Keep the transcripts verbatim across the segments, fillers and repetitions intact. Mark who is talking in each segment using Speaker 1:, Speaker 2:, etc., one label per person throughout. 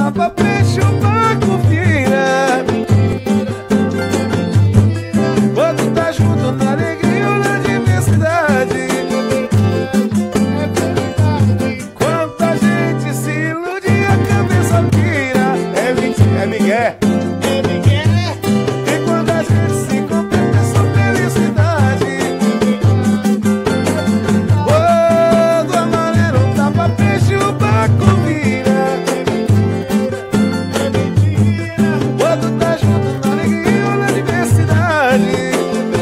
Speaker 1: tapa, peixe, o banco vira. Quando tá junto na alegria ou na diversidade. Quanta gente se ilude e a cabeça pira. É mentira, é migué. É migué. E quando a gente se completa é só felicidade. Quando a maré não tapa, peixe, o barco vira. É mentira. Quando tá junto na alegria ou na diversidade.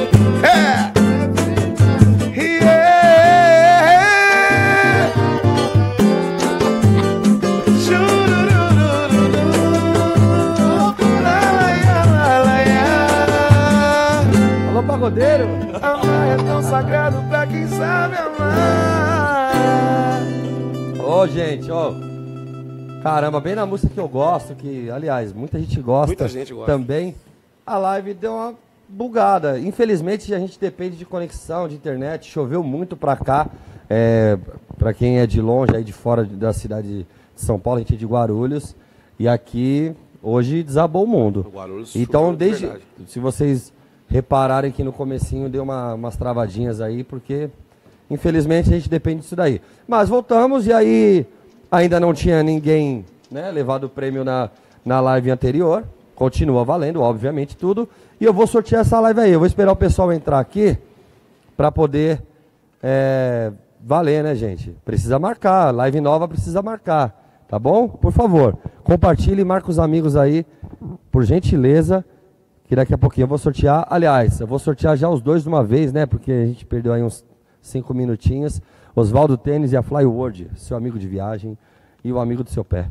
Speaker 1: Pagodeiro, amar é tão sagrado pra quem sabe amar.
Speaker 2: Ô, oh, gente, ó. Oh. Caramba, bem na música que eu gosto, que, aliás, muita gente gosta.
Speaker 1: Muita gente gosta.
Speaker 2: Também. A live deu uma bugada. Infelizmente, a gente depende de conexão, de internet. Choveu muito pra cá. É, pra quem é de longe, aí de fora da cidade de São Paulo, a gente é de Guarulhos. E aqui, hoje, desabou o mundo.
Speaker 1: Guarulhos,
Speaker 2: então, desde...
Speaker 1: verdade.
Speaker 2: Se vocês... repararem que no comecinho deu uma, umas travadinhas aí, porque infelizmente a gente depende disso daí. Mas voltamos e aí ainda não tinha ninguém, né, levado o prêmio na, na live anterior. Continua valendo, obviamente, tudo. E eu vou sortear essa live aí. Eu vou esperar o pessoal entrar aqui para poder é, valer, né, gente? Precisa marcar, live nova precisa marcar, tá bom? Por favor, compartilhe e marque os amigos aí, por gentileza. Que daqui a pouquinho eu vou sortear. Aliás, eu vou sortear já os dois de uma vez, né? Porque a gente perdeu aí uns cinco minutinhos. Oswaldo Tênis e a Flyworld, seu amigo de viagem e o amigo do seu pé.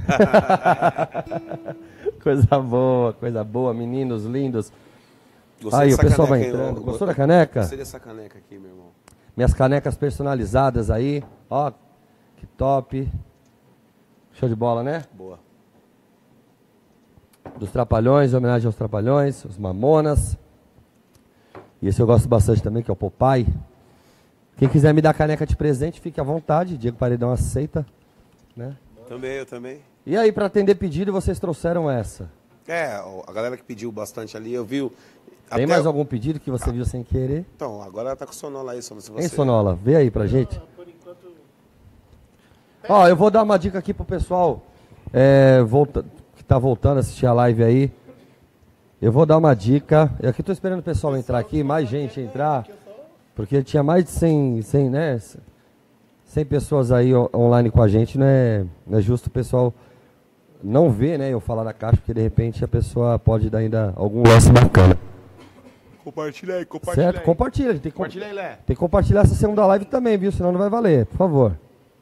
Speaker 2: Coisa boa, coisa boa, meninos lindos. Gostei aí, o pessoal vai entrando. Eu, Gostou da caneca?
Speaker 1: Gostei dessa caneca aqui, meu irmão.
Speaker 2: Minhas canecas personalizadas aí. Ó, que top. Show de bola, né?
Speaker 1: Boa.
Speaker 2: Dos Trapalhões, em homenagem aos Trapalhões, os Mamonas. E esse eu gosto bastante também, que é o Popeye. Quem quiser me dar caneca de presente, fique à vontade. Diego Paredão aceita, né?
Speaker 1: Também, eu também.
Speaker 2: E aí, para atender pedido, vocês trouxeram essa?
Speaker 1: É, a galera que pediu bastante ali, eu vi...
Speaker 2: Tem mais algum pedido que você ah. viu sem querer?
Speaker 1: Então, agora tá com Sonola aí, Sonola. Se você...
Speaker 2: Hein, Sonola? Vê aí pra gente. Por enquanto... Ó, eu vou dar uma dica aqui pro pessoal. É, volta... tá voltando a assistir a live aí, eu vou dar uma dica. Eu aqui estou esperando o pessoal entrar aqui, mais gente entrar, porque tinha mais de cem, cem, né, cem pessoas aí online com a gente, não é, não é justo o pessoal não ver, né, eu falar na caixa, porque de repente a pessoa pode dar ainda algum lance bacana.
Speaker 1: Compartilha aí, compartilha
Speaker 2: certo?
Speaker 1: aí.
Speaker 2: Compartilha, tem que,
Speaker 1: compartilha aí, Lé.
Speaker 2: Tem que compartilhar essa segunda live também, viu, senão não vai valer, por favor.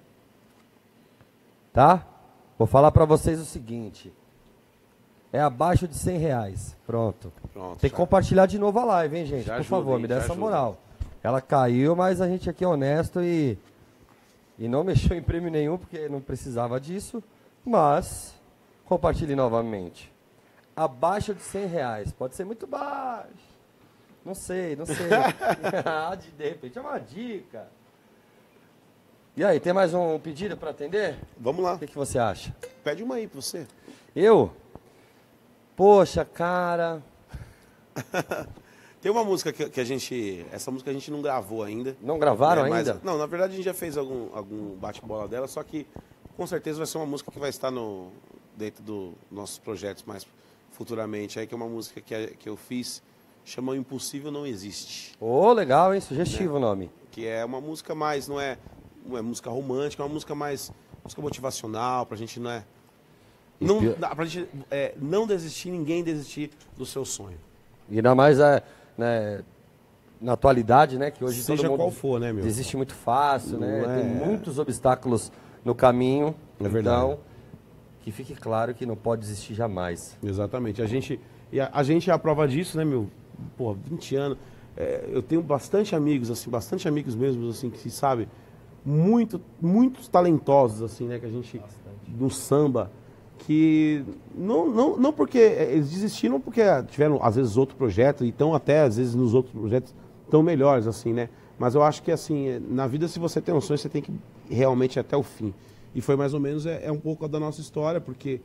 Speaker 2: Tá? Vou falar para vocês o seguinte... É abaixo de cem reais. Pronto. Pronto Tem que já. compartilhar de novo a live, hein, gente? Já Por ajuda, favor, hein, me dê essa ajuda. moral. Ela caiu, mas a gente aqui é honesto e, e não mexeu em prêmio nenhum, porque não precisava disso. Mas, compartilhe novamente. Abaixo de cem reais. Pode ser muito baixo. Não sei, não sei. De repente é uma dica. E aí, tem mais um pedido para atender?
Speaker 1: Vamos lá.
Speaker 2: O que, que você acha?
Speaker 1: Pede uma aí para você.
Speaker 2: Eu? Poxa, cara...
Speaker 1: Tem uma música que, que a gente... Essa música a gente não gravou ainda.
Speaker 2: Não gravaram
Speaker 1: é,
Speaker 2: ainda?
Speaker 1: Mas, não, na verdade a gente já fez algum, algum bate-bola dela, só que com certeza vai ser uma música que vai estar no, dentro dos nossos projetos mais futuramente. Aí que é uma música que, que eu fiz, chama O Impossível Não Existe.
Speaker 2: Ô, oh, legal, hein? Sugestivo o né? nome.
Speaker 1: Que é uma música mais, não é, não é música romântica, é uma música mais... Música motivacional, pra gente, não é... Não, pra gente é, não desistir, ninguém desistir do seu sonho.
Speaker 2: E ainda mais é, né, na atualidade, né? Que hoje
Speaker 1: Seja
Speaker 2: todo mundo
Speaker 1: qual for, né, meu?
Speaker 2: Desiste muito fácil, né?
Speaker 1: É...
Speaker 2: Tem muitos obstáculos no caminho.
Speaker 1: É verdade.
Speaker 2: Então, que fique claro que não pode desistir jamais.
Speaker 1: Exatamente. A gente, e a, a gente é a prova disso, né, meu? Pô, vinte anos. É, eu tenho bastante amigos, assim, bastante amigos mesmo, assim, que se sabe, muito, muitos talentosos, assim, né? Que a gente, bastante. No samba... que não, não, não porque eles desistiram, porque tiveram às vezes outro projeto e estão até às vezes nos outros projetos tão melhores, assim, né? Mas eu acho que assim, na vida, se você tem um sonho, você tem que realmente ir até o fim. E foi mais ou menos, é, é um pouco da nossa história, porque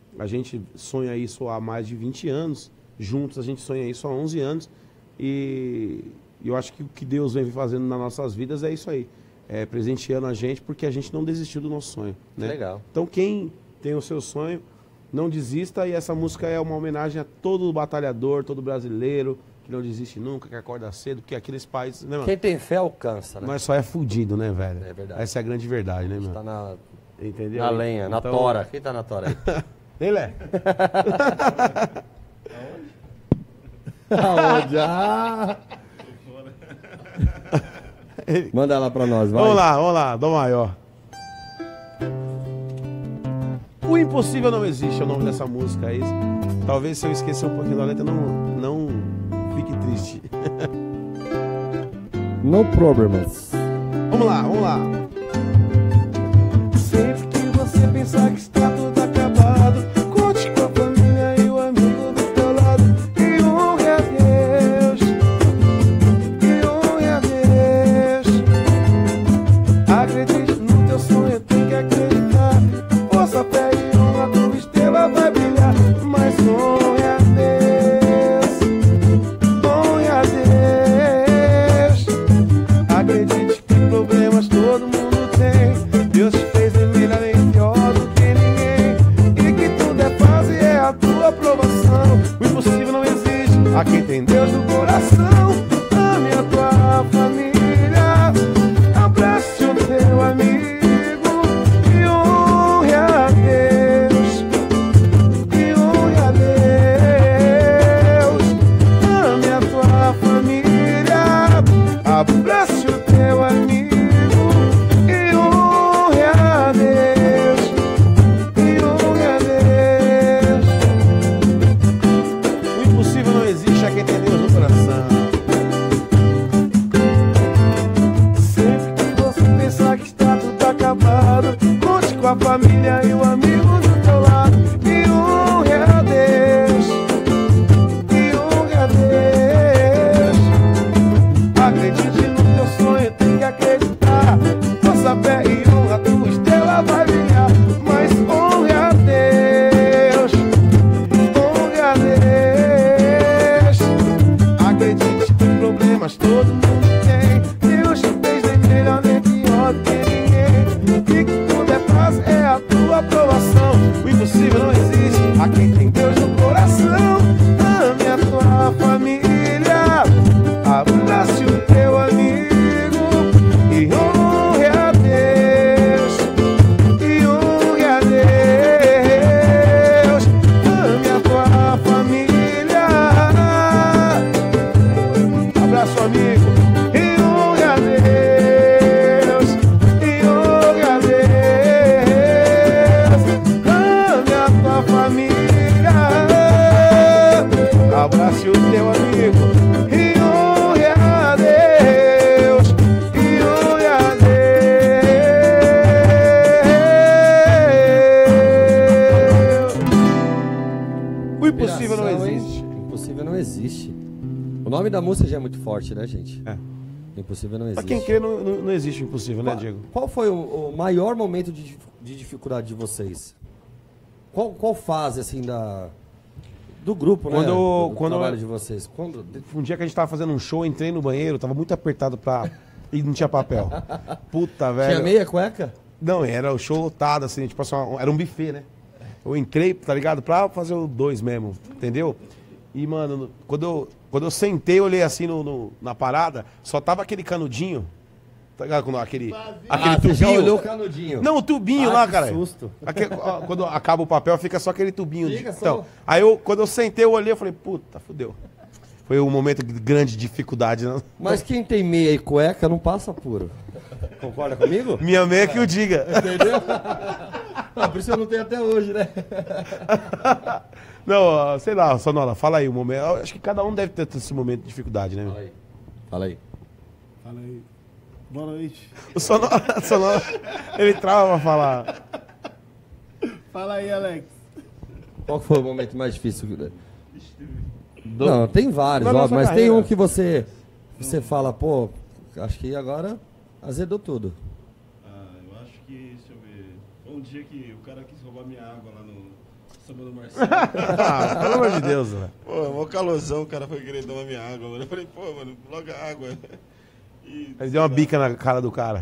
Speaker 1: A gente sonha isso há mais de vinte anos. Juntos a gente sonha isso há onze anos. E eu acho que o que Deus vem fazendo nas nossas vidas é isso aí. É presenteando a gente porque a gente não desistiu do nosso sonho. Né?
Speaker 2: Legal.
Speaker 1: Então quem tem o seu sonho, não desista. E essa música é uma homenagem a todo batalhador, todo brasileiro que não desiste nunca, que acorda cedo, porque aqueles países... Né, mano?
Speaker 2: Quem tem fé alcança, né?
Speaker 1: Nós só é fudido, né, velho?
Speaker 2: É verdade.
Speaker 1: Essa é a grande verdade, né, mano?
Speaker 2: Tá na,
Speaker 1: Entendeu?
Speaker 2: na lenha, na
Speaker 1: Então-
Speaker 2: tora. Quem tá na tora aí?
Speaker 1: Ele é.
Speaker 2: Aonde? Ah! Manda lá pra nós, vai.
Speaker 1: Vamos lá, vamos lá, Dó maior. O impossível não existe é o nome dessa música. Aí, talvez se eu esquecer um pouquinho da letra, não, não fique triste.
Speaker 2: No problems.
Speaker 1: Vamos lá, vamos lá. Sempre que você pensar que está tudo acabado, conte com a família e o amigo do teu lado. E honre a Deus, e honre a Deus. Acredite no teu sonho, tem que acreditar. Força, fé e honra, tua estrela vai brilhar. Mas honre a Deus, honre a Deus. Acredite que problemas todo mundo tem. Deus te fez em melhor e pior do que ninguém. E que tudo é fácil e é a tua aprovação. O impossível não existe a quem tem Deus no coração. Ame a tua família, abrace o teu amigo e honre a Deus, e honre a Deus. Ame a tua família, abrace o teu amigo e honre a Deus, e honre a Deus. O impossível não existe a quem tem Deus no coração. Sempre que você pensar que está tudo acabado, conte com a família e o amigo do teu lado. E honre a Deus, e honre a Deus. Acredite no teu sonho, tem que acreditar. Força, fé e honra, tua estrela vai brilhar. Mas honre a Deus, honre a Deus. Acredite que problemas todo mundo tem. Deus te fez nem melhor nem pior do que ninguém. E que tudo é fácil, é a tua aprovação. O impossível não existe a quem tem Deus no coração. Ame a tua família, abrace o teu amigo e honre a Deus, e honre a Deus. Ame a tua família, abraça o amigo e honre a Deus, e honre a Deus. Ame a tua família, abrace o teu amigo e honre a Deus, e honre a Deus. O impossível não
Speaker 2: Inspiração, hein?
Speaker 1: existe.
Speaker 2: Impossível não existe. O nome da música já é muito forte, né, gente?
Speaker 1: É.
Speaker 2: Impossível não
Speaker 1: Pra
Speaker 2: existe.
Speaker 1: quem crê, não, não, não existe o impossível, né,
Speaker 2: Qual,
Speaker 1: Diego?
Speaker 2: qual foi o, o maior momento de, dif- de dificuldade de vocês? Qual, qual fase, assim, da... Do grupo,
Speaker 1: Quando
Speaker 2: né?
Speaker 1: eu-
Speaker 2: Do, do
Speaker 1: quando
Speaker 2: trabalho
Speaker 1: eu-
Speaker 2: de vocês. Quando...
Speaker 1: Um dia que a gente tava fazendo um show, entrei no banheiro, tava muito apertado pra... e não tinha papel. Puta, velho.
Speaker 2: Tinha meia cueca?
Speaker 1: Não, era o show lotado, assim, tipo assim, uma- era um buffet, né? Eu entrei, tá ligado? Pra fazer o dois mesmo, entendeu? E, mano, no- quando eu, quando eu sentei, eu olhei assim no, no- na parada, só tava aquele canudinho, tá ligado? Quando aquele, aquele
Speaker 2: Ah, você já
Speaker 1: tubinho.
Speaker 2: olhou o canudinho.
Speaker 1: Não, o tubinho
Speaker 2: Ah,
Speaker 1: lá,
Speaker 2: que
Speaker 1: cara.
Speaker 2: susto.
Speaker 1: Aquele- ó, quando acaba o papel, fica só aquele tubinho.
Speaker 2: Fica
Speaker 1: de,
Speaker 2: só.
Speaker 1: então, aí eu, quando eu sentei, eu olhei, eu falei, puta, fudeu. Foi um momento de grande dificuldade, né?
Speaker 2: Mas quem tem meia e cueca não passa puro. Concorda comigo?
Speaker 1: Minha meia que o diga.
Speaker 2: Entendeu? Ah, por isso eu não tenho até hoje, né?
Speaker 1: Não, ó, sei lá, Sonola, fala aí o momento. Eu acho que cada um deve ter esse momento de dificuldade, né?
Speaker 2: Fala aí. Fala aí.
Speaker 3: Fala aí. Boa noite.
Speaker 1: O Sonola, Sonola, ele trava pra falar.
Speaker 3: Fala aí, Alex.
Speaker 2: Qual foi o momento mais difícil? Não, tem vários,
Speaker 1: Na
Speaker 2: óbvio,
Speaker 1: nossa
Speaker 2: mas tem
Speaker 1: carreira.
Speaker 2: um que você, você fala, pô, acho que agora azedou tudo.
Speaker 3: Ah, eu acho que, deixa eu ver. Foi um dia que o cara quis roubar minha água lá no,
Speaker 2: Samba do Marcelo.
Speaker 1: Ah, pelo amor de Deus, velho.
Speaker 4: Pô, mó calorzão, o cara foi querer tomar minha água, mano. Eu falei, pô, mano, logo a água. E,
Speaker 1: Ele deu uma bica na cara do cara.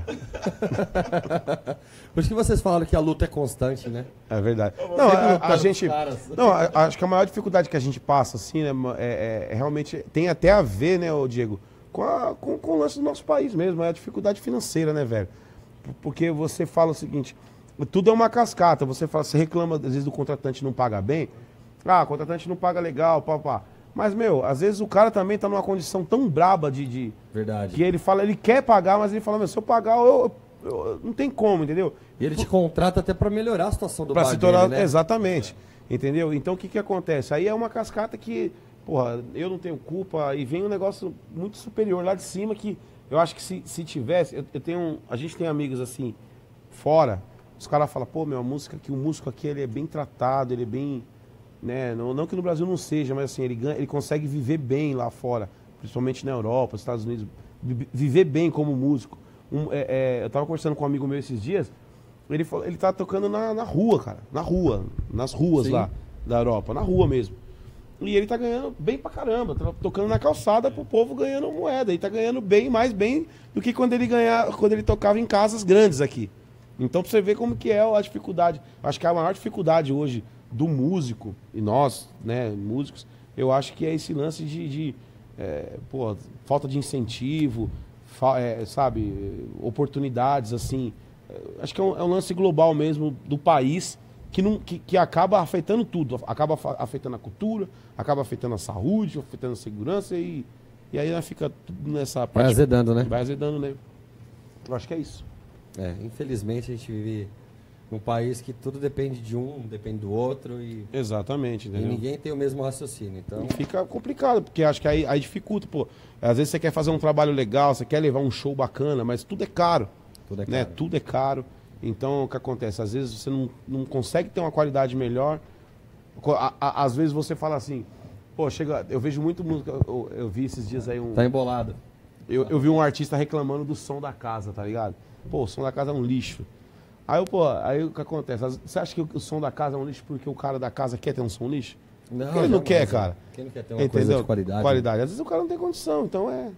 Speaker 2: Por isso que vocês falaram que a luta é constante, né?
Speaker 1: É verdade.
Speaker 2: Sempre
Speaker 1: Não, a,
Speaker 2: lutando
Speaker 1: a
Speaker 2: com
Speaker 1: gente.
Speaker 2: os caras.
Speaker 1: Não, a- acho que a maior dificuldade que a gente passa, assim, né, é, é- é realmente. Tem até a ver, né, ô Diego, com, a- com- com o lance do nosso país mesmo. É a dificuldade financeira, né, velho? P- Porque você fala o seguinte: tudo é uma cascata. Você fala, você reclama, às vezes, do contratante não paga bem. Ah, o contratante não paga legal, pá, pá. Mas, meu, às vezes o cara também tá numa condição tão braba de. de
Speaker 2: Verdade.
Speaker 1: que ele fala, ele quer pagar, mas ele fala, meu, se eu pagar, eu, eu- eu- não tem como, entendeu?
Speaker 2: E ele te contrata até pra melhorar a situação do
Speaker 1: Pra
Speaker 2: bar
Speaker 1: se tornar.
Speaker 2: dele, né?
Speaker 1: Exatamente. Entendeu? Então o que que acontece? Aí é uma cascata que, porra, eu não tenho culpa e vem um negócio muito superior lá de cima que eu acho que se, se tivesse. Eu, eu tenho. um- A gente tem amigos assim, fora, os caras falam, pô, meu, a música aqui, o músico aqui ele é bem tratado, ele é bem. Né? Não, não que no Brasil não seja, mas assim, ele, ganha, ele consegue viver bem lá fora, principalmente na Europa, nos Estados Unidos, vi- viver bem como músico. Um, é, é, eu tava conversando com um amigo meu esses dias, ele, falou, ele tá tocando na, na rua, cara, na rua, nas ruas
Speaker 2: Sim.
Speaker 1: lá da Europa, na rua mesmo. E ele tá ganhando bem pra caramba, tá tocando na calçada pro povo ganhando moeda, e tá ganhando bem, mais bem do que quando ele ganhava, quando ele tocava em casas grandes aqui. Então pra você ver como que é a dificuldade. Acho que a maior dificuldade hoje do músico, e nós, né, músicos, eu acho que é esse lance de, de é, pô, falta de incentivo, fa- é, sabe, oportunidades, assim. É, acho que é um, é um lance global mesmo do país que, não, que, que acaba afetando tudo. Acaba fa- afetando a cultura, acaba afetando a saúde, afetando a segurança e, e aí fica tudo nessa
Speaker 2: Vai
Speaker 1: parte.
Speaker 2: azedando, né?
Speaker 1: Vai azedando, né? Eu acho que é isso.
Speaker 2: É, infelizmente a gente vive num país que tudo depende de um, depende do outro e,
Speaker 1: Exatamente,
Speaker 2: e
Speaker 1: entendeu?
Speaker 2: ninguém tem o mesmo raciocínio. Então,
Speaker 1: Fica complicado, porque acho que aí, aí dificulta, pô. Às vezes você quer fazer um trabalho legal, você quer levar um show bacana, mas tudo é caro,
Speaker 2: tudo é
Speaker 1: né?
Speaker 2: caro.
Speaker 1: Tudo é caro. Então, o que acontece? Às vezes você não, não consegue ter uma qualidade melhor. Co- a- a- Às vezes você fala assim, pô, chega... Eu vejo muito música... Eu, eu vi esses dias aí um...
Speaker 2: Tá embolado.
Speaker 1: Eu, eu vi um artista reclamando do som da casa, tá ligado? Pô, o som da casa é um lixo. Aí, eu, pô, aí o que acontece? As- Você acha que o, o som da casa é um lixo porque o cara da casa quer ter um som lixo?
Speaker 2: Não,
Speaker 1: Porque ele não
Speaker 2: jamais,
Speaker 1: quer,
Speaker 2: né?
Speaker 1: cara.
Speaker 2: Quem não quer ter uma coisa de qualidade?
Speaker 1: Qualidade. Às vezes o cara não tem condição, então é.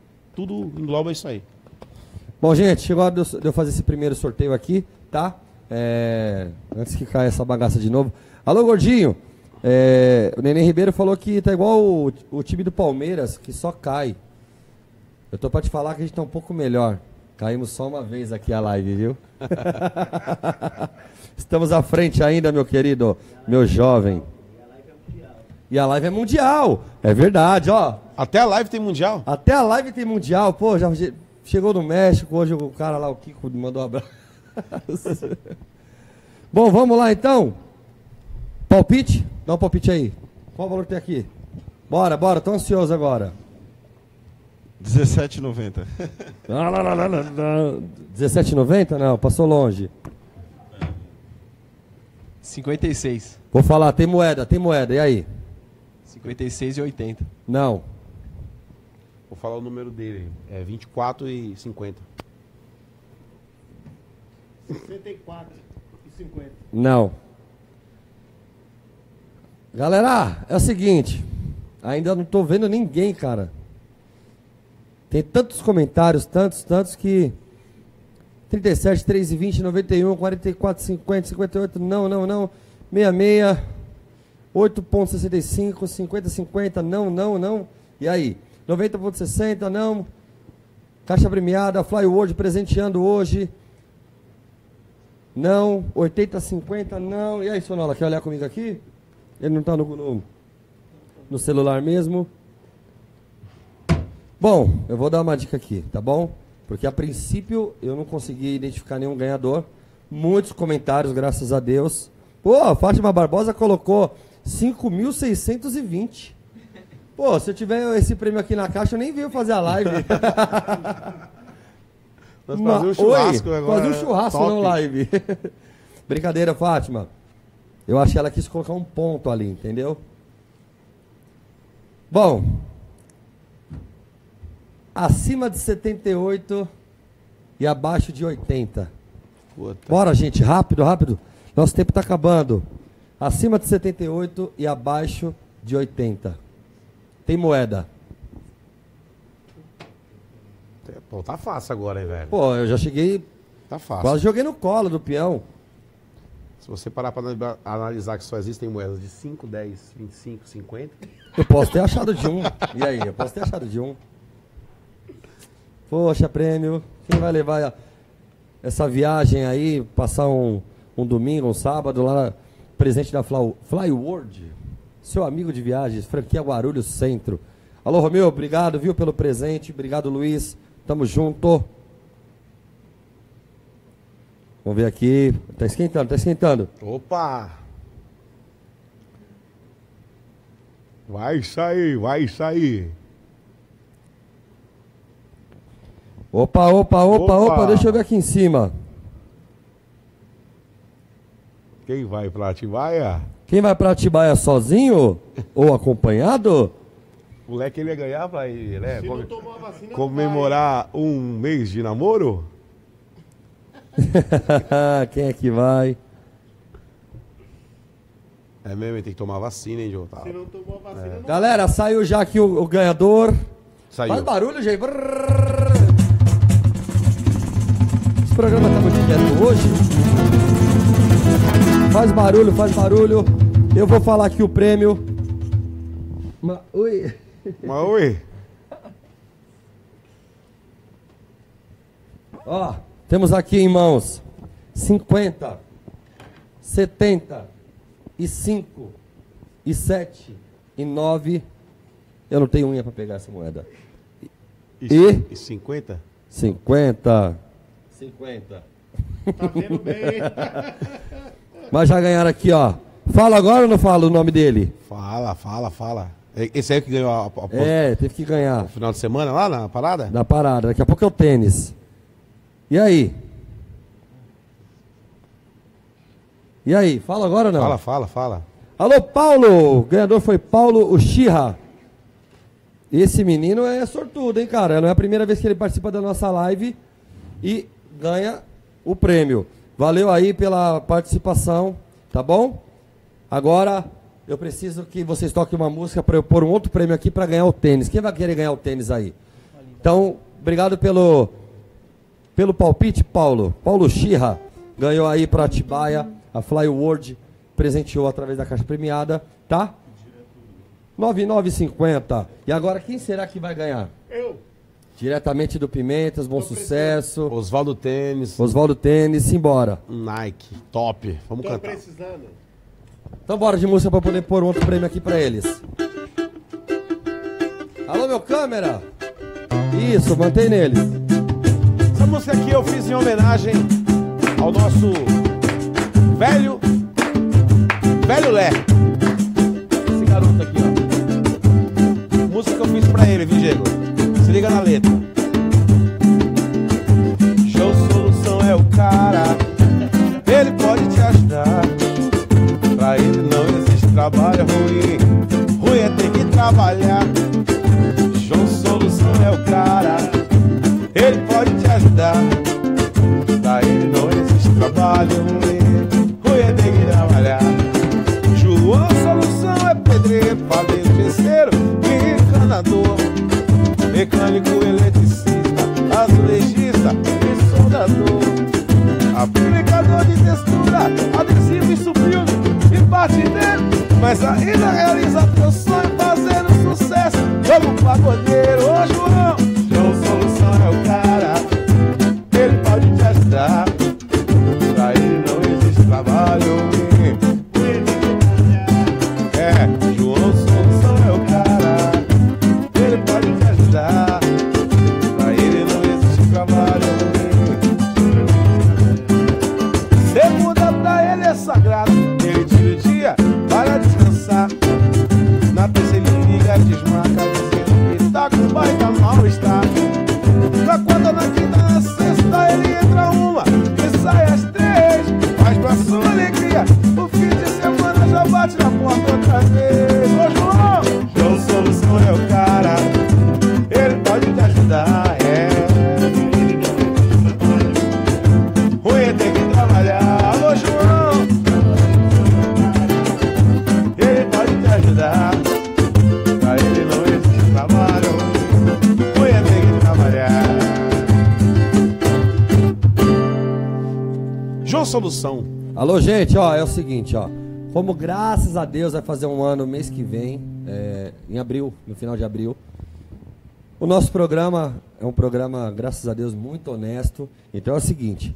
Speaker 1: Tudo engloba isso aí.
Speaker 2: Bom, gente, chegou a hora de eu- de eu fazer esse primeiro sorteio aqui, tá? É, antes que caia essa bagaça de novo. Alô, gordinho. É, o Nenê Ribeiro falou que tá igual o, o time do Palmeiras, que só cai. Eu tô pra te falar que a gente tá um pouco melhor. Caímos só uma vez aqui a live, viu? Estamos à frente ainda, meu querido, meu jovem. E a live é mundial. É verdade, ó.
Speaker 1: Até a live tem mundial?
Speaker 2: Até a live tem mundial. Pô, já che- chegou no México. Hoje o cara lá, o Kiko, mandou um abraço. Bom, vamos lá então. Palpite? Dá um palpite aí. Qual o valor que tem aqui? Bora, bora. Tô ansioso agora.
Speaker 4: dezessete e noventa.
Speaker 2: dezessete e noventa? Não, passou longe.
Speaker 5: cinquenta e seis.
Speaker 2: Vou falar, tem moeda, tem moeda. E aí?
Speaker 5: cinquenta e seis e oitenta.
Speaker 2: Não.
Speaker 1: Vou falar o número dele. É vinte e quatro e cinquenta.
Speaker 3: sessenta e quatro e cinquenta.
Speaker 2: Não. Galera, é o seguinte. Ainda não tô vendo ninguém, cara. Tem tantos comentários, tantos, tantos que... trinta e sete, três e vinte, noventa e um, quarenta e quatro, cinquenta, cinquenta e oito, não, não, não. sessenta e seis, oito ponto sessenta e cinco, cinquenta, cinquenta, não, não, não. E aí? noventa ponto sessenta, não. Caixa premiada, Flyworld presenteando hoje. Não. oitenta, cinquenta, não. E aí, Sonola, quer olhar comigo aqui? Ele não está no, no, no celular mesmo. Bom, eu vou dar uma dica aqui, tá bom? Porque a princípio eu não consegui identificar nenhum ganhador. Muitos comentários, graças a Deus. Pô, a Fátima Barbosa colocou cinco mil seiscentos e vinte. Pô, se eu tiver esse prêmio aqui na caixa, eu nem venho fazer a live.
Speaker 1: Nós
Speaker 2: Ma-
Speaker 1: fazer um churrasco
Speaker 2: Oi,
Speaker 1: agora.
Speaker 2: fazer um churrasco,
Speaker 1: top.
Speaker 2: não live. Brincadeira, Fátima. Eu acho que ela quis colocar um ponto ali, entendeu? Bom, acima de setenta e oito e abaixo de oitenta.
Speaker 1: Puta.
Speaker 2: Bora, gente, rápido, rápido. Nosso tempo tá acabando. Acima de setenta e oito e abaixo de oitenta. Tem moeda.
Speaker 1: Pô, tá fácil agora, hein, velho?
Speaker 2: Pô, eu já cheguei,
Speaker 1: Tá fácil.
Speaker 2: quase joguei no colo do peão.
Speaker 1: Se você parar pra anal- analisar que só existem moedas de cinco, dez, vinte e cinco, cinquenta.
Speaker 2: Eu posso ter achado de um. E aí, eu posso ter achado de um. Poxa, prêmio. Quem vai levar a- essa viagem aí, passar um, um domingo, um sábado lá, presente da Fly, Fly World? Seu amigo de viagens, franquia Guarulhos Centro. Alô, Romeu, obrigado, viu, pelo presente. Obrigado, Luiz. Tamo junto. Vamos ver aqui. Tá esquentando, tá esquentando.
Speaker 1: Opa! Vai sair, vai sair.
Speaker 2: Opa, opa, opa, opa,
Speaker 1: Opa.
Speaker 2: deixa eu ver aqui em cima.
Speaker 1: Quem vai pra Atibaia?
Speaker 2: Quem vai pra Atibaia sozinho ou acompanhado?
Speaker 1: O moleque ele ia ganhar pra ir, né?
Speaker 3: Se
Speaker 1: Come-
Speaker 3: não tomou a vacina,
Speaker 1: comemorar um mês de namoro?
Speaker 2: Quem é que vai?
Speaker 1: É mesmo, ele tem que tomar vacina, hein, Jô? Tá.
Speaker 3: vai. Se não tomou a vacina, não
Speaker 2: Galera, saiu já aqui o, o ganhador.
Speaker 1: Saiu.
Speaker 2: Faz barulho, gente. Brrr. Esse programa tá muito quieto hoje. Faz barulho, faz barulho. Eu vou falar aqui o prêmio. Ma- Oi.
Speaker 1: Mas oi.
Speaker 2: Ó, temos aqui em mãos cinquenta, setenta e cinco e sete e nove. Eu não tenho unha para pegar essa moeda.
Speaker 1: E,
Speaker 2: E?
Speaker 1: e cinquenta?
Speaker 2: cinquenta. cinquenta.
Speaker 3: tá vendo bem, hein?
Speaker 2: Mas já ganharam aqui, ó. Fala agora ou não fala o nome dele?
Speaker 1: Fala, fala, fala. É- Esse aí que ganhou a, a, a,
Speaker 2: É, teve que ganhar.
Speaker 1: no final de semana lá na parada?
Speaker 2: Na parada. Daqui a pouco é o tênis. E aí? E aí? Fala agora ou não?
Speaker 1: Fala, fala, fala.
Speaker 2: Alô, Paulo! O ganhador foi Paulo Uchiha. Esse menino é sortudo, hein, cara? Não é a primeira vez que ele participa da nossa live e ganha o prêmio. Valeu aí pela participação, tá bom? Agora eu preciso que vocês toquem uma música para eu pôr um outro prêmio aqui para ganhar o tênis. Quem vai querer ganhar o tênis aí? Então, obrigado pelo, pelo palpite, Paulo. Paulo Uchiha ganhou aí para Atibaia, a Fly World presenteou através da caixa premiada, tá? nove mil novecentos e cinquenta. E agora quem será que vai ganhar?
Speaker 3: Eu.
Speaker 2: Diretamente do Pimentas, bom sucesso.
Speaker 1: Osvaldo Tênis,
Speaker 2: Osvaldo Tênis, simbora.
Speaker 1: Nike, top. Vamos
Speaker 3: Tô
Speaker 1: cantar.
Speaker 3: precisando.
Speaker 2: Então bora de música pra poder pôr um outro prêmio aqui pra eles. Alô, meu câmera. Isso, mantém neles.
Speaker 1: Essa música aqui eu fiz em homenagem ao nosso velho, velho Lé. Esse garoto aqui, ó. Música que eu fiz pra ele, viu, Diego? Se liga na letra. Show Solução é o cara, ele pode te ajudar. Pra ele não existe trabalho ruim, ruim é ter que trabalhar. Show Solução é o cara, ele pode te ajudar. Pra ele não existe trabalho ruim, ruim é ter que trabalhar. João Solução é pedreiro, padeiro, gesseiro e encanador, mecânico, eletricista, azulejista e soldador, aplicador de textura, adesivo e subiu e batideiro, mas ainda realiza teu sonho fazendo sucesso como pagodeiro. Ô João, João Solução é o cara, ele pode te ajudar. Pra ele não existe trabalho. É, João Solução é o cara, ele pode te ajudar. Pra ele não existe trabalho. Segunda pra ele é sagrado, ele tira o dia para descansar. Na terça ele liga, desmarca, dizendo que tá com baita mal-estar. Na quarta, na quinta, na sexta ele entra uma e sai às três. Mas pra sua alegria, o fim de semana já bate na porta outra vez. Ô João, João Solução é o cara, ele pode te ajudar, é. Ruim é ter que trabalhar. Alô João, solução.
Speaker 2: Alô, gente, ó, é o seguinte, ó. Como graças a Deus vai fazer um ano mês que vem, é, em abril, no final de abril. O nosso programa é um programa, graças a Deus, muito honesto. Então é o seguinte,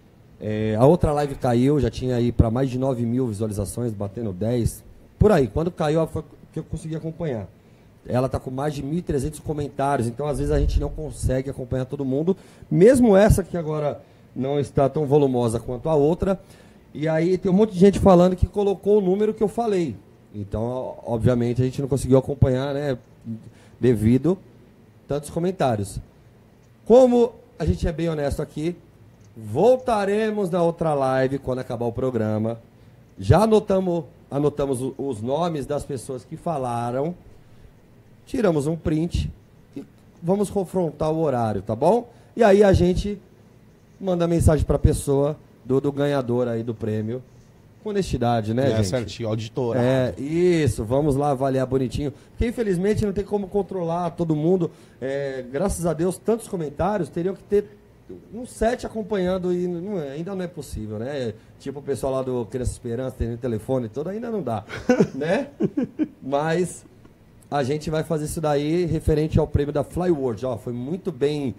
Speaker 2: é, a outra live caiu, já tinha aí para mais de nove mil visualizações, batendo dez. Por aí, quando caiu, foi que eu consegui acompanhar. Ela está com mais de mil e trezentos comentários, então às vezes a gente não consegue acompanhar todo mundo. Mesmo essa que agora não está tão volumosa quanto a outra. E aí tem um monte de gente falando que colocou o número que eu falei. Então, obviamente, a gente não conseguiu acompanhar, né? Devido a tantos comentários. Como a gente é bem honesto aqui, voltaremos na outra live quando acabar o programa. Já anotamos, anotamos o- os nomes das pessoas que falaram. Tiramos um print e vamos confrontar o horário, tá bom? E aí a gente manda mensagem para a pessoa do, do ganhador aí do prêmio. Com honestidade, né,
Speaker 1: É,
Speaker 2: gente?
Speaker 1: certinho, auditora.
Speaker 2: É, isso, vamos lá avaliar bonitinho. Porque infelizmente não tem como controlar todo mundo. É, graças a Deus, tantos comentários, teriam que ter um set acompanhando e não é- ainda não é possível, né? Tipo o pessoal lá do Criança Esperança, tem telefone e tudo, ainda não dá, né? Mas a gente vai fazer isso daí referente ao prêmio da Flyworld. Ó, foi muito bem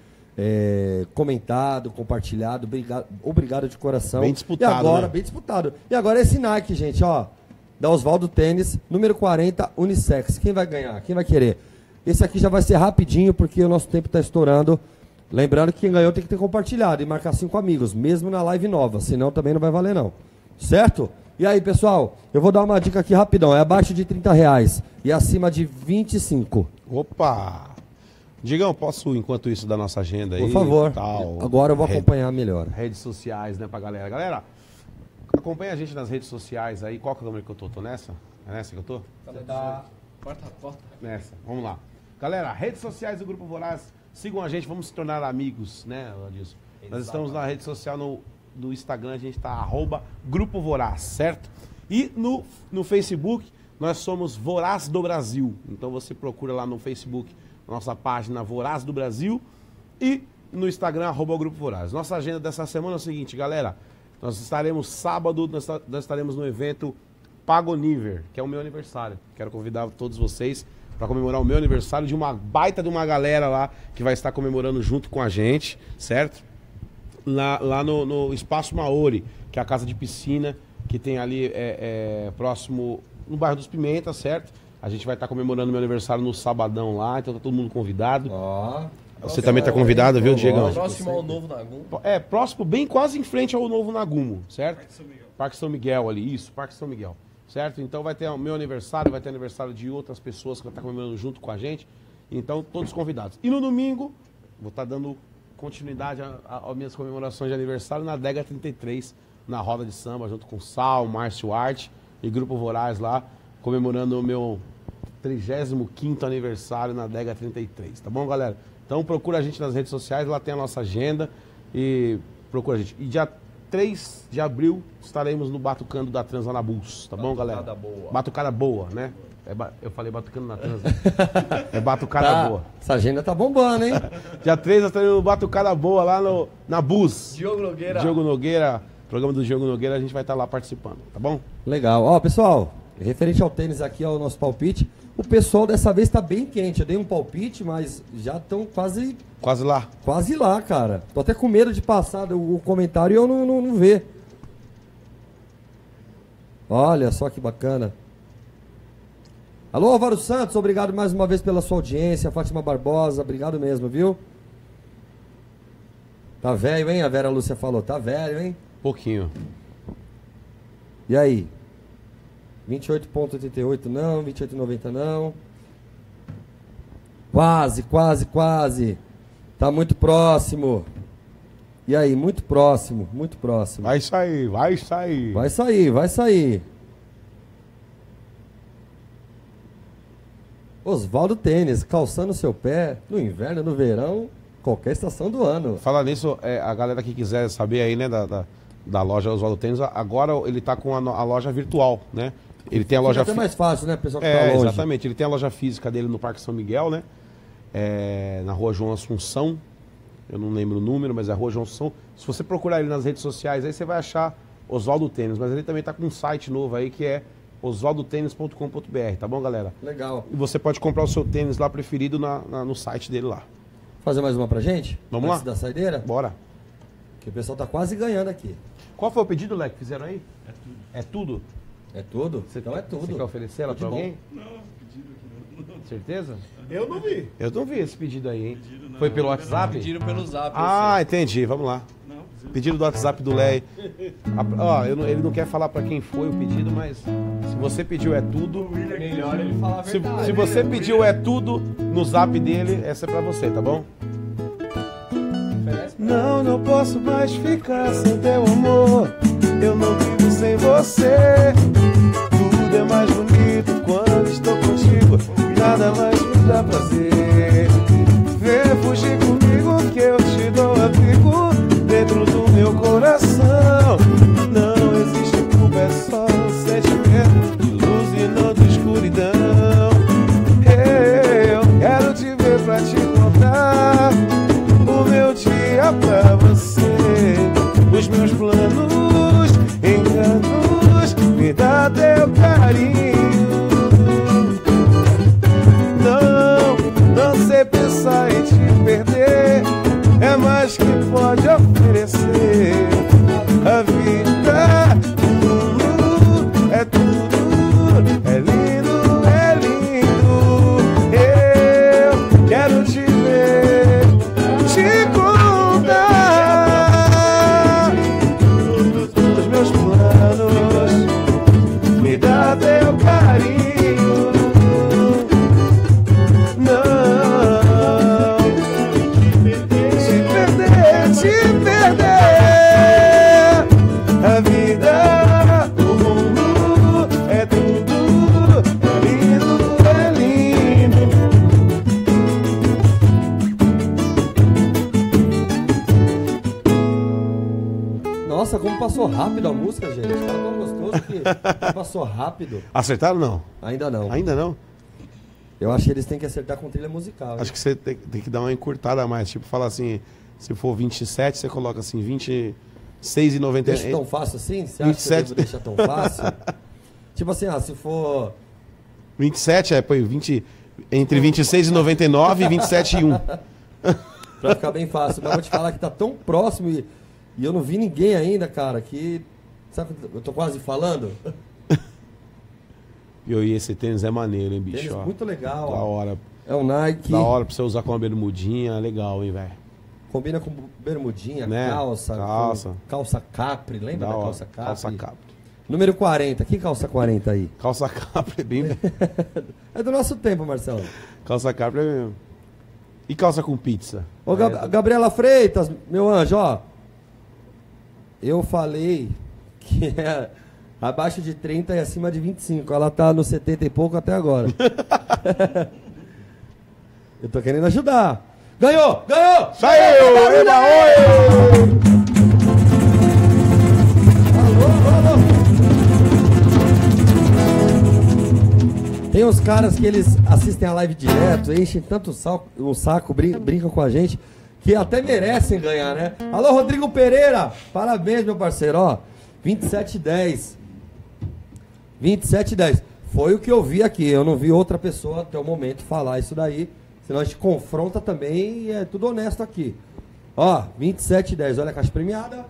Speaker 2: é, comentado, compartilhado. Obrigado, obrigado de coração.
Speaker 1: Bem disputado,
Speaker 2: E agora,
Speaker 1: né?
Speaker 2: bem disputado. E agora esse Nike, gente, ó. Da Oswaldo Tênis, número quarenta, unissex. Quem vai ganhar? Quem vai querer? Esse aqui já vai ser rapidinho, porque o nosso tempo está estourando. Lembrando que quem ganhou tem que ter compartilhado e marcar cinco amigos, mesmo na live nova. Senão também não vai valer, não. Certo? E aí, pessoal, eu vou dar uma dica aqui rapidão. É abaixo de trinta reais e acima de vinte e cinco.
Speaker 1: Opa! Digão, posso, enquanto isso, dar nossa agenda aí?
Speaker 2: Por favor.
Speaker 1: Tal,
Speaker 2: Agora eu vou
Speaker 1: Rede-
Speaker 2: acompanhar melhor.
Speaker 1: Redes sociais, né, pra galera. Galera, acompanha a gente nas redes sociais aí. Qual que é o número que eu tô? Tô nessa? É nessa que eu tô?
Speaker 5: Porta, porta.
Speaker 1: Nessa. Vamos lá. Galera, redes sociais do Grupo Voraz. Sigam a gente, vamos se tornar amigos, né, Adilson? Nós estamos na rede social, no, no Instagram, a gente tá arroba Grupo Voraz, certo? E no, no Facebook, nós somos Voraz do Brasil. Então você procura lá no Facebook, nossa página Voraz do Brasil. E no Instagram, arroba Grupo Voraz. Nossa agenda dessa semana é o seguinte, galera. Nós estaremos sábado, nós, esta- nós estaremos no evento Pagoniver, que é o meu aniversário. Quero convidar todos vocês para comemorar o meu aniversário de uma baita de uma galera lá que vai estar comemorando junto com a gente, certo? Lá, lá no, no Espaço Maori, que é a casa de piscina que tem ali é, é, próximo, no bairro dos Pimentas, certo? A gente vai estar comemorando meu aniversário no sabadão lá, então tá todo mundo convidado.
Speaker 2: Ó.
Speaker 1: Você também tá convidado, viu, Diegão?
Speaker 5: Próximo ao Novo Nagum.
Speaker 1: É, próximo, bem quase em frente ao Novo Nagumo, certo? Parque São Miguel. Parque São Miguel ali, isso, Parque São Miguel. Certo? Então vai ter o meu aniversário, vai ter aniversário de outras pessoas que vão estar comemorando junto com a gente. Então, todos convidados. E no domingo, vou estar dando continuidade a- a- às minhas comemorações de aniversário na Adega trinta e três, na roda de samba, junto com Sal, Márcio Arte e Grupo Voraz lá, comemorando o meu trigésimo quinto aniversário na Adega trinta e três. Tá bom, galera? Então procura a gente nas redes sociais, lá tem a nossa agenda e procura a gente. E dia três de abril estaremos no Batucando da Trans lá na Bulls, tá bom, galera?
Speaker 2: Batucada boa.
Speaker 1: Batucada boa, né? É ba- Eu falei Batucando na Trans. né? É Batucada
Speaker 2: Tá.
Speaker 1: boa.
Speaker 2: Essa agenda tá bombando, hein?
Speaker 1: Dia três nós estaremos no Batucada boa lá no, na Bulls.
Speaker 5: Diogo Nogueira.
Speaker 1: Diogo Nogueira, programa do Diogo Nogueira, a gente vai estar lá participando, tá bom?
Speaker 2: Legal. Ó, pessoal, referente ao tênis aqui, ao nosso palpite, o pessoal dessa vez tá bem quente. Eu dei um palpite, mas já estão quase,
Speaker 1: Quase lá.
Speaker 2: quase lá, cara. Tô até com medo de passar o, o comentário e eu não, não, não ver. Olha só que bacana. Alô, Álvaro Santos, obrigado mais uma vez pela sua audiência. Fátima Barbosa, obrigado mesmo, viu? Tá velho, hein? A Vera Lúcia falou, tá velho, hein?
Speaker 1: Pouquinho.
Speaker 2: E aí? vinte e oito vírgula oitenta e oito não, vinte e oito vírgula noventa não. Quase, quase, quase. Tá muito próximo. E aí, muito próximo, muito próximo.
Speaker 1: Vai sair, vai sair.
Speaker 2: Vai sair, vai sair. Oswaldo Tênis, calçando seu pé no inverno, no verão, qualquer estação do ano.
Speaker 1: Falar nisso, é, a galera que quiser saber aí, né, da, da, da loja Oswaldo Tênis, agora ele tá com a, no- a loja virtual, né? Ele tem a
Speaker 2: Fica
Speaker 1: loja
Speaker 2: até
Speaker 1: fi-
Speaker 2: mais fácil, né, pessoal que
Speaker 1: É,
Speaker 2: tá longe.
Speaker 1: exatamente. Ele tem a loja física dele no Parque São Miguel, né? É, na rua João Assunção. Eu não lembro o número, mas é a rua João Assunção. Se você procurar ele nas redes sociais, aí você vai achar Oswaldo Tênis, mas ele também tá com um site novo aí que é oswaldo tênis ponto com ponto br, tá bom, galera?
Speaker 2: Legal.
Speaker 1: E você pode comprar o seu tênis lá preferido na, na- no site dele lá.
Speaker 2: Fazer mais uma pra gente?
Speaker 1: Vamos
Speaker 2: Antes
Speaker 1: lá?
Speaker 2: da saideira?
Speaker 1: Bora.
Speaker 2: Que o pessoal tá quase ganhando aqui.
Speaker 1: Qual foi o pedido, Leque, que fizeram aí? É tudo.
Speaker 2: É tudo?
Speaker 1: Você
Speaker 2: então é
Speaker 1: quer-
Speaker 2: tudo.
Speaker 1: Você quer oferecer ela
Speaker 2: Tudo
Speaker 1: pra
Speaker 2: de bom.
Speaker 1: alguém? Certeza?
Speaker 3: Eu não vi.
Speaker 1: Eu não vi esse pedido aí, hein? Foi pelo WhatsApp?
Speaker 5: Pediram pelo zap.
Speaker 1: Ah, entendi. Vamos lá. Pedido do WhatsApp do Lé. A- Ó, eu não- ele não quer falar pra quem foi o pedido, mas se você pediu é tudo.
Speaker 5: Melhor ele falar a
Speaker 1: Se,
Speaker 5: verdade.
Speaker 1: se você pediu é tudo no zap dele, essa é pra você, tá bom? Não, não posso mais ficar sem teu amor. Eu não vivo sem você. Tudo é mais bonito quando estou contigo. Nada mais me dá prazer. Vem fugir comigo que eu te dou abrigo dentro do meu coração. Não existe culpa, é só um sentimento de luz e não de escuridão. Eu quero te ver pra te contar o meu dia pra você. Os meus planos, enganos, me dá teu carinho. Não, não sei pensar em te perder. É mais que pode oferecer. A vida, o mundo, é tudo. É lindo, é lindo. Eu quero te ver, te contar os meus planos. Me dá teu carinho. Não te perder, te perder. A vida, o mundo, é tudo. É lindo, é lindo.
Speaker 2: Nossa, como passou rápido a música, gente. Tá tão gostoso que passou rápido.
Speaker 1: Acertaram ou não?
Speaker 2: Ainda não.
Speaker 1: Ainda não?
Speaker 2: Eu acho que eles têm que acertar com trilha musical.
Speaker 1: Acho que você tem, tem que dar uma encurtada a mais. Tipo, falar assim, se for vinte e sete, você coloca assim, vinte e seis e noventa e
Speaker 2: Deixa tão fácil assim? Você acha
Speaker 1: vinte e sete.
Speaker 2: que eu devo deixar tão fácil? Tipo assim, ah, se for...
Speaker 1: vinte e sete, é, põe vinte, entre vinte e seis e noventa e nove e vinte e sete e um.
Speaker 2: Pra ficar bem fácil. Mas eu vou te falar que tá tão próximo e, e eu não vi ninguém ainda, cara, que... Sabe, eu tô quase falando?
Speaker 1: E eu, e esse tênis é maneiro, hein, bicho?
Speaker 2: Tênis
Speaker 1: ó.
Speaker 2: muito legal.
Speaker 1: Da
Speaker 2: ó.
Speaker 1: hora.
Speaker 2: É um Nike,
Speaker 1: Da hora pra você usar com uma bermudinha, legal, hein, velho?
Speaker 2: combina com bermudinha,
Speaker 1: Né?
Speaker 2: calça,
Speaker 1: Calça.
Speaker 2: com- calça capri, lembra
Speaker 1: Da
Speaker 2: da,
Speaker 1: hora.
Speaker 2: calça capri?
Speaker 1: Calça capri.
Speaker 2: Número quarenta, que calça quarenta aí?
Speaker 1: Calça capri é bem...
Speaker 2: É do nosso tempo, Marcelo.
Speaker 1: Calça capri é mesmo. E calça com pizza?
Speaker 2: Ô, Gab-
Speaker 1: É,
Speaker 2: Gabriela Freitas, meu anjo, ó. Eu falei que é abaixo de trinta e acima de vinte e cinco. Ela tá no setenta e pouco até agora. Eu tô querendo ajudar. Ganhou! Ganhou!
Speaker 1: Saiu! Eba, oi!
Speaker 2: Alô, alô, alô. Tem uns caras que eles assistem a live direto, enchem tanto o saco, o saco brin- brincam com a gente, que até merecem ganhar, né? Alô, Rodrigo Pereira! Parabéns, meu parceiro, ó. vinte e sete e dez. vinte e sete e dez. Foi o que eu vi aqui. Eu não vi outra pessoa até o momento falar isso daí. Senão a gente confronta também e é tudo honesto aqui. Ó, vinte e sete e dez. Olha a caixa premiada.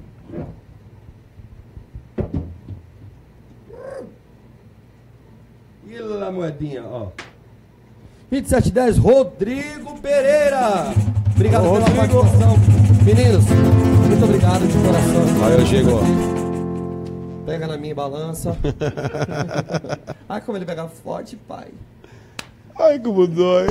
Speaker 2: E lá a moedinha, ó. vinte e sete e dez, Rodrigo Pereira. Obrigado
Speaker 1: Ô,
Speaker 2: pela
Speaker 1: Rodrigo.
Speaker 2: participação. Meninos, muito obrigado de coração.
Speaker 1: Valeu, Diego.
Speaker 2: Pega na minha balança. Ai, como ele pega forte, pai.
Speaker 1: Ai, como dói.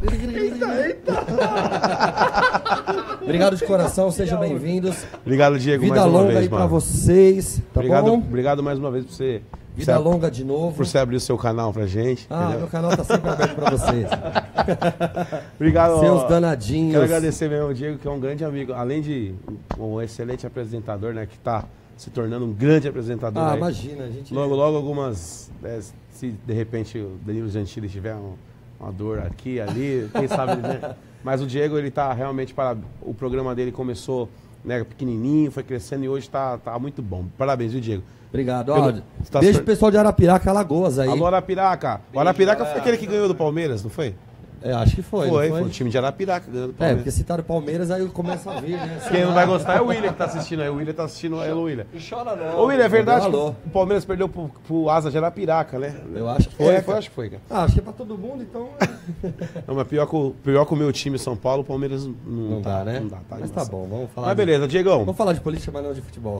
Speaker 2: Obrigado de coração, sejam bem-vindos.
Speaker 1: Obrigado, Diego,
Speaker 2: Vida
Speaker 1: mais uma
Speaker 2: longa
Speaker 1: vez,
Speaker 2: aí pra
Speaker 1: mano.
Speaker 2: vocês, tá
Speaker 1: obrigado,
Speaker 2: bom?
Speaker 1: obrigado mais uma vez por você...
Speaker 2: Vida
Speaker 1: por você-
Speaker 2: longa de novo.
Speaker 1: Por você abrir o seu canal pra gente.
Speaker 2: Ah,
Speaker 1: entendeu?
Speaker 2: meu canal tá sempre aberto pra vocês.
Speaker 1: Obrigado,
Speaker 2: Seus
Speaker 1: ó.
Speaker 2: danadinhos.
Speaker 1: Quero agradecer mesmo o Diego, que é um grande amigo. Além de um excelente apresentador, né? Que tá se tornando um grande apresentador.
Speaker 2: Ah,
Speaker 1: aí.
Speaker 2: imagina, a gente...
Speaker 1: Logo, logo algumas... né, se de repente o Danilo Gentili tiver um- uma dor aqui, ali, quem sabe, né? Mas o Diego, ele tá realmente para... O programa dele começou né, pequenininho, foi crescendo e hoje tá, tá muito bom. Parabéns, viu, Diego?
Speaker 2: Obrigado.
Speaker 1: Pelo-
Speaker 2: Ó,
Speaker 1: você tá
Speaker 2: beijo
Speaker 1: super-
Speaker 2: pro pessoal de Arapiraca, Alagoas aí.
Speaker 1: Alô, Arapiraca. O Arapiraca foi aquele que ganhou do Palmeiras, não foi?
Speaker 2: É, acho que foi.
Speaker 1: Foi,
Speaker 2: não
Speaker 1: foi o time de Arapiraca ganhando do
Speaker 2: É,
Speaker 1: Palmeiras.
Speaker 2: porque citaram o Palmeiras, aí começa a vir, né?
Speaker 1: Quem não vai gostar é o William que tá assistindo aí. O William tá assistindo aí, o William.
Speaker 5: Não chora não.
Speaker 1: Ô, William, é verdade que
Speaker 2: Alô.
Speaker 1: o Palmeiras perdeu pro, pro Asa de Arapiraca, né?
Speaker 2: Eu acho que
Speaker 1: Foi,
Speaker 2: é,
Speaker 1: foi,
Speaker 2: cara.
Speaker 1: acho que foi, cara.
Speaker 2: Ah, acho que é pra todo mundo, então.
Speaker 1: Não, mas pior que, o, pior que o meu time, São Paulo, o Palmeiras não,
Speaker 2: Não
Speaker 1: tá,
Speaker 2: dá, né?
Speaker 1: Não dá, tá
Speaker 2: Mas tá
Speaker 1: embaçado.
Speaker 2: bom, vamos falar.
Speaker 1: Mas
Speaker 2: de-
Speaker 1: beleza, Diegão.
Speaker 2: Vamos falar de política, mas não de futebol.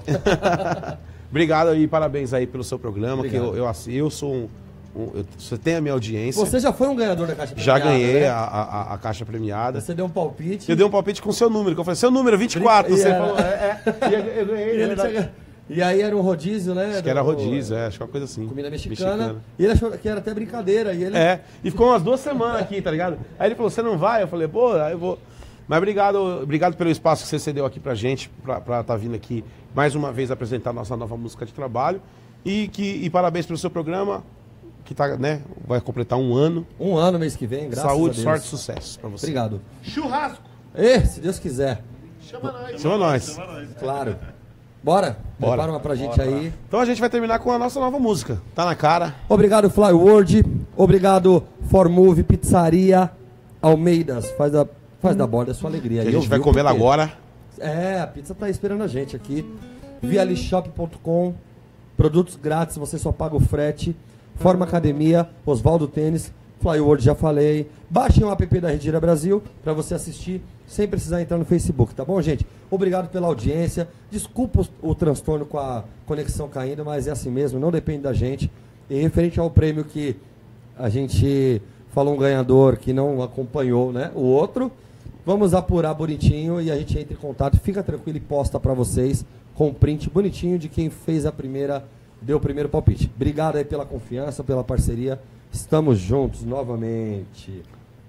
Speaker 1: Obrigado aí, parabéns aí pelo seu programa,
Speaker 2: Obrigado.
Speaker 1: que eu, eu, assi- eu sou um, um- eu- você tem a minha audiência.
Speaker 2: Você já foi um ganhador da caixa
Speaker 1: Já
Speaker 2: premiada,
Speaker 1: ganhei
Speaker 2: né?
Speaker 1: a, a, a caixa premiada.
Speaker 2: Você deu um palpite.
Speaker 1: Eu dei um palpite com o seu número, que eu falei, seu número, vinte e quatro.
Speaker 2: E
Speaker 1: Você
Speaker 2: era-
Speaker 1: falou, é, é. E eu, eu ganhei,
Speaker 2: E,
Speaker 1: é
Speaker 2: ele
Speaker 1: verdade.
Speaker 2: chega- e aí era um rodízio, né?
Speaker 1: Acho que era
Speaker 2: do-
Speaker 1: rodízio, é, acho que uma coisa assim.
Speaker 2: Comida mexicana, E ele achou que era até brincadeira. E ele...
Speaker 1: É, e ficou umas duas semanas aqui, tá ligado? Aí ele falou, você não vai? Eu falei, pô, aí eu vou. Mas obrigado, obrigado pelo espaço que você cedeu aqui pra gente, pra estar tá vindo aqui mais uma vez apresentar nossa nova música de trabalho. E, que, e parabéns pelo seu programa, que tá, né, vai completar um ano.
Speaker 2: Um ano mês que vem, graças a
Speaker 1: Saúde,
Speaker 2: Deus.
Speaker 1: sorte e sucesso pra você.
Speaker 2: Obrigado.
Speaker 3: Churrasco.
Speaker 2: E, se Deus quiser.
Speaker 3: Chama nós.
Speaker 1: Chama nós.
Speaker 2: Claro. Bora?
Speaker 1: Bora.
Speaker 2: Prepara uma pra gente aí.
Speaker 1: Então a gente vai terminar com a nossa nova música. Tá na cara.
Speaker 2: Obrigado, Flyworld. Obrigado, Formove, Pizzaria, Almeidas. Faz da, faz da borda a sua alegria.
Speaker 1: Que a
Speaker 2: E eu
Speaker 1: gente vai
Speaker 2: vi o
Speaker 1: comer ela
Speaker 2: porquê.
Speaker 1: agora.
Speaker 2: É, a pizza tá esperando a gente aqui. vialishop ponto com. Produtos grátis, você só paga o frete. Forma Academia, Oswaldo Tênis, Flyworld, já falei. Baixem o app da Redira Brasil para você assistir sem precisar entrar no Facebook, tá bom, gente? Obrigado pela audiência. Desculpa o, o transtorno com a conexão caindo, mas é assim mesmo, não depende da gente. E referente ao prêmio que a gente falou um ganhador que não acompanhou, né? O outro, vamos apurar bonitinho e a gente entra em contato. Fica tranquilo e posta para vocês com um print bonitinho de quem fez a primeira, deu o primeiro palpite. Obrigado aí pela confiança, pela parceria. Estamos juntos novamente.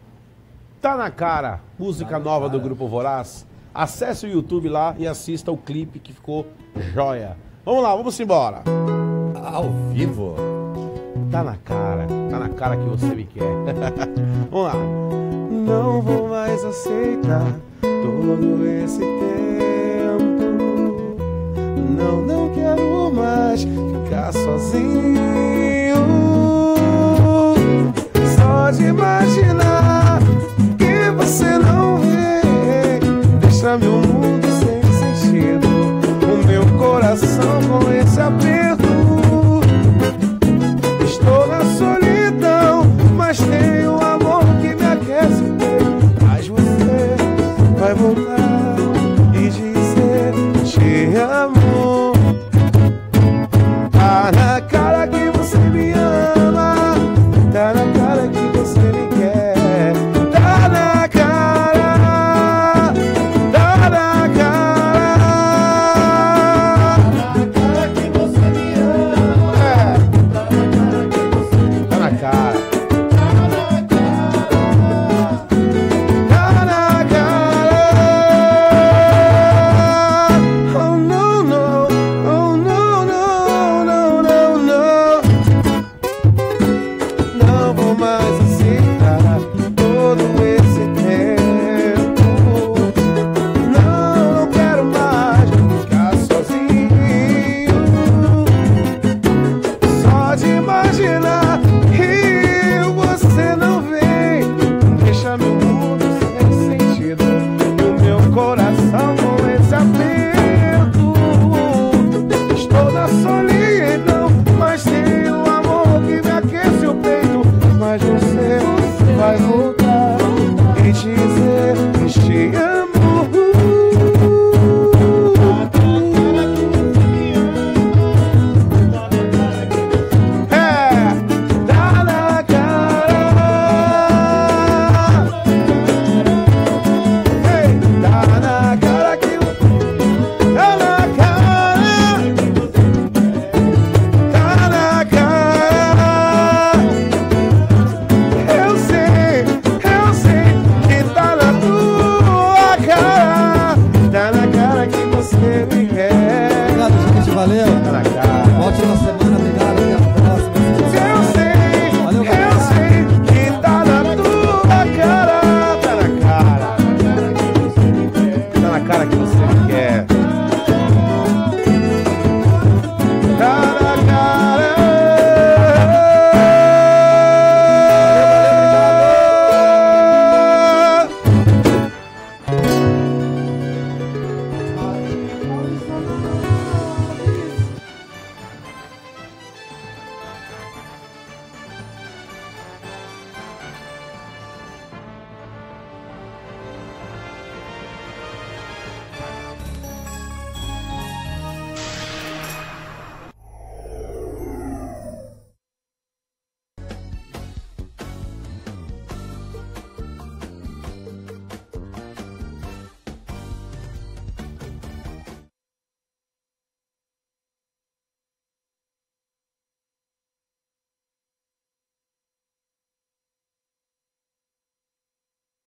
Speaker 1: Tá na cara, música nova do Grupo Voraz. Acesse o YouTube lá e assista o clipe que ficou joia. Vamos lá, vamos embora.
Speaker 2: Ao vivo.
Speaker 1: Tá na cara, tá na cara que você me quer. Vamos lá. Não vou mais aceitar todo esse tempo. Não, não quero mais ficar sozinho. Só de imaginar